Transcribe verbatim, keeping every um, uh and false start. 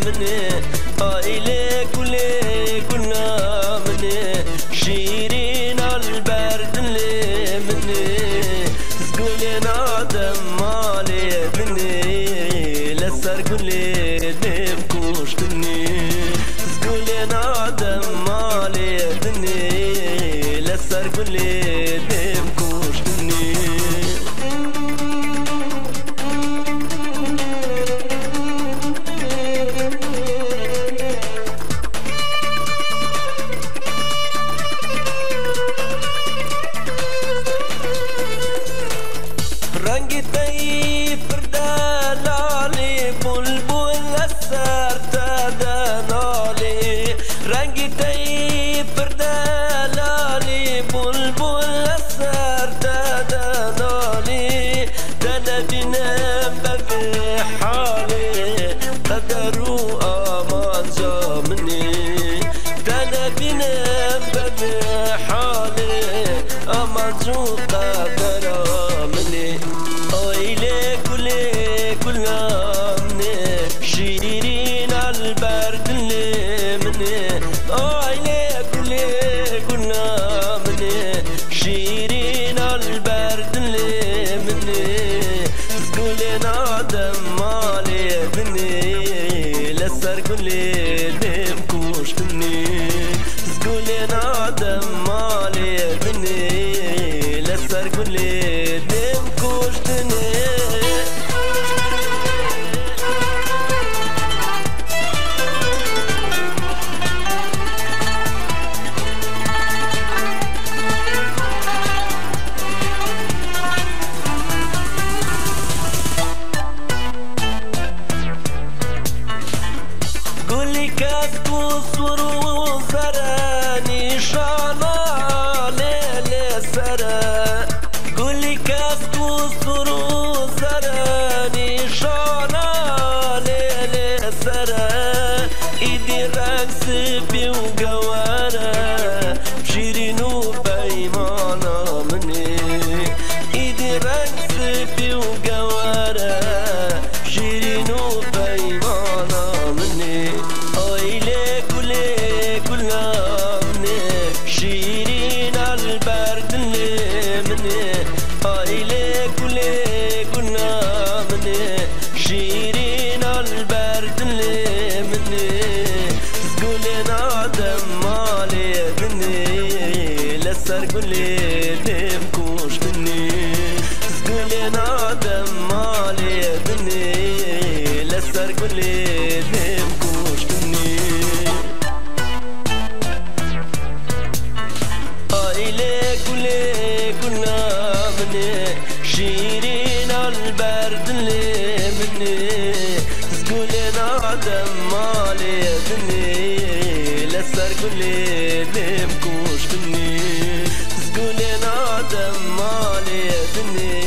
مني آيلي كلي كلنا مني شيرين البرد اللي مني تقولي نادم مالي مني لسر كلي دم كوشتني تقولي نادم مالي مني لسر كلي دم كوشتني رنگی تایی پردلالی بلبل سر تدنالی رنگی تایی پردلالی بلبل سر تدنالی تنبینم به حالی قدرو آمان زامنی تنبینم به حالی آمان زو قدر آمنی آیله کلی کلامنی شیرین البرد اللي مني آیله کلی کلامنی شیرین البرد اللي مني تقولي نادم مالي مني لسر كلي دم كوشتني تقولي نادم مالي مني لسر كلي دم كوشتني قولي كاسكو صورو زراني شانا ليلي سرا قولي كاسكو صورو زراني شانا ليلي سرا ايدي رقص بيو قوارا بشيرينو بيمانا مني ايدي رقص بيو قوارا بشيرينو بيمانا مني آيلي كلي كلامني شيرين البرد اللي مني آيلي كلي كلامني شيرين البرد اللي مني تقولي نادم مالي مني لسر كلي دم كوشتني تقولي نادم مالي مني لسر كلي دم كوشتني آيلي كلي كلامني شيرين البرد اللي مني تقولي نادم مالي مني لسر كلي دم كوشتني تقولي نادم مالي مني